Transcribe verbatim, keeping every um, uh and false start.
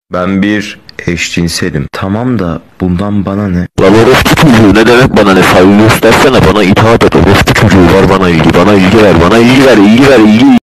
Ben bir eşcinselim. Tamam da bundan bana ne? Lan orospu çocuğu, ne demek bana ne? Saygı göstersene, bana itaat et. Orospu çocuğu, var bana ilgi, bana ilgi ver, bana ilgi ver, ilgi ver, ilgi.